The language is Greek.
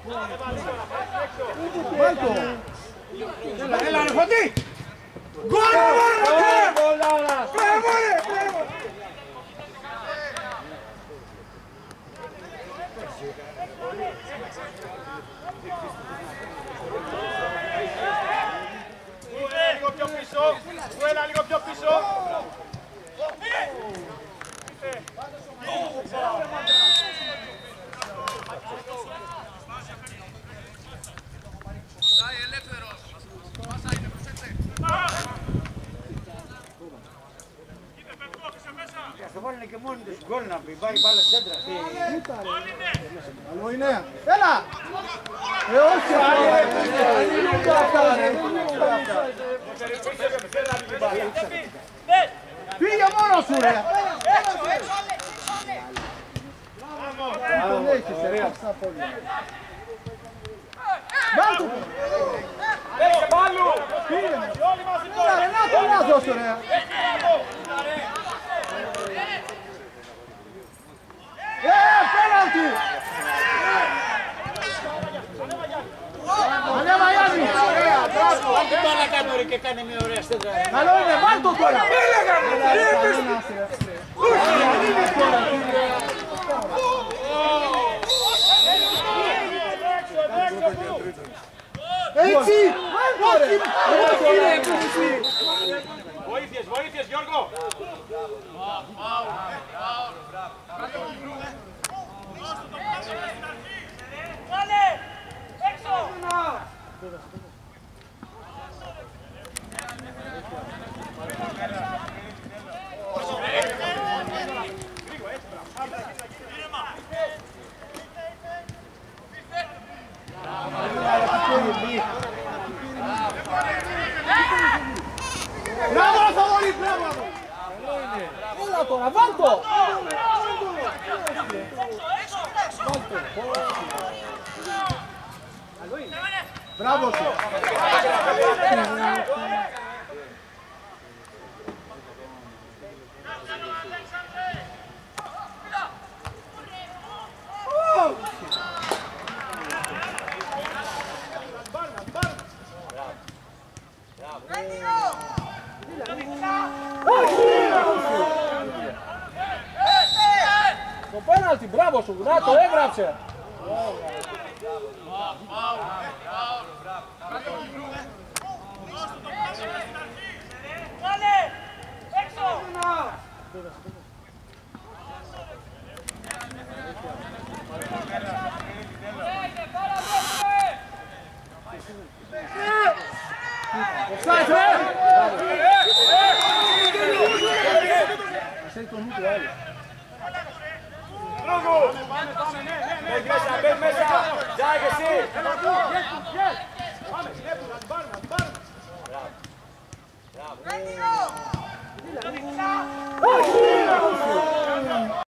Βάλτο! Έλα ρε Φωτή! Γκολ ρε! Μπράβο ρε! Λίγο πιο πίσω! Βγάλα λίγο πιο πίσω! Πάει ελεύθερος. Πάσα είναι, προσέξτε. Θα βάλουν και μόνοι τους γκολ να πει, πάει μπάλα σέντρα. Καλό είναι. Έλα! Όχι, πήγε μόνος σου ρε! Τον έχεις ρε, αυτά πολύ. Βάλτου! Έχε μπάλου! Πήγε! Έλα ρε, να δώσω ρε! Πέναλτι! Ανέβα Γιάννη! Αν την μπάλα κάτω ρε και κάνει μια ωραία στέντρα. Καλό είναι, βάλ' το τώρα! Έτσι! Βοήθειες, βοήθειες Γιώργο! Βάλε! Έξω! Μπράβο Θοδωρή, μπράβο! Έλα τώρα, βάλ' το! Μπράβο σου! Το πέναλτι, μπράβο σου, να το έγραψε! Βάλε! Έξω! Offside, ρε! Ξέρει το νου του άλλου. Μπες μέσα, μπες μέσα! Τζάι και εσύ! Πάμε, βλέπουμε, να την πάρουμε, να την πάρουμε!